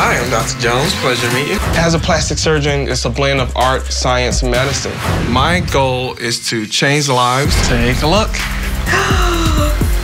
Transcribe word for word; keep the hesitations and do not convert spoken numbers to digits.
Hi, I'm Doctor Jones. Pleasure to meet you. As a plastic surgeon, it's a blend of art, science, and medicine. My goal is to change lives. Take a look.